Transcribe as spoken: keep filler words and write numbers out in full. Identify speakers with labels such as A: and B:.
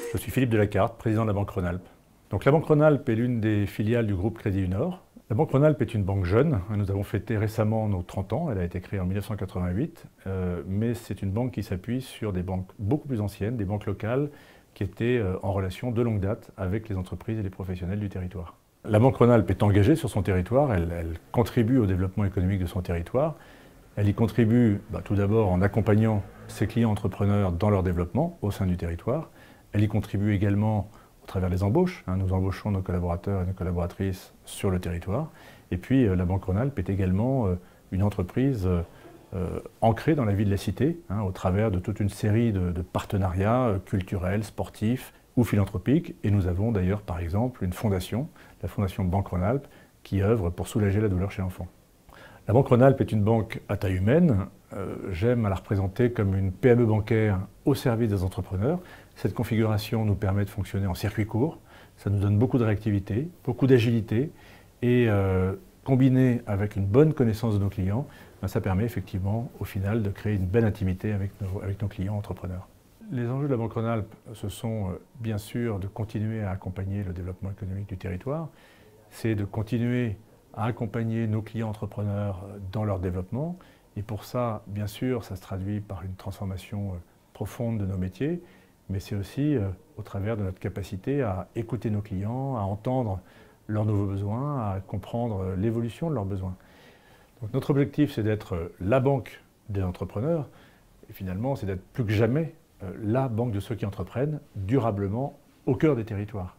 A: Je suis Philippe Delacarte, président de la Banque Rhône-Alpes. Donc la Banque Rhône-Alpes est l'une des filiales du groupe Crédit du Nord. La Banque Rhône-Alpes est une banque jeune. Nous avons fêté récemment nos trente ans. Elle a été créée en mille neuf cent quatre-vingt-huit. Euh, mais c'est une banque qui s'appuie sur des banques beaucoup plus anciennes, des banques locales qui étaient euh, en relation de longue date avec les entreprises et les professionnels du territoire. La Banque Rhône-Alpes est engagée sur son territoire. Elle, elle contribue au développement économique de son territoire. Elle y contribue bah, tout d'abord en accompagnant ses clients entrepreneurs dans leur développement au sein du territoire. Elle y contribue également au travers des embauches. Hein, nous embauchons nos collaborateurs et nos collaboratrices sur le territoire. Et puis euh, la Banque Rhône-Alpes est également euh, une entreprise euh, ancrée dans la vie de la cité, hein, au travers de toute une série de, de partenariats euh, culturels, sportifs ou philanthropiques. Et nous avons d'ailleurs par exemple une fondation, la Fondation Banque Rhône-Alpes, qui œuvre pour soulager la douleur chez l'enfant. La Banque Rhône-Alpes est une banque à taille humaine. Euh, J'aime à la représenter comme une P M E bancaire au service des entrepreneurs. Cette configuration nous permet de fonctionner en circuit court. Ça nous donne beaucoup de réactivité, beaucoup d'agilité. Et euh, combiné avec une bonne connaissance de nos clients, ben, ça permet effectivement au final de créer une belle intimité avec nos, avec nos clients entrepreneurs. Les enjeux de la Banque Rhône-Alpes, ce sont euh, bien sûr de continuer à accompagner le développement économique du territoire. C'est de continuer à accompagner nos clients entrepreneurs dans leur développement. Et pour ça, bien sûr, ça se traduit par une transformation profonde de nos métiers, mais c'est aussi euh, au travers de notre capacité à écouter nos clients, à entendre leurs nouveaux besoins, à comprendre l'évolution de leurs besoins. Donc notre objectif, c'est d'être la banque des entrepreneurs, et finalement, c'est d'être plus que jamais euh, la banque de ceux qui entreprennent durablement au cœur des territoires.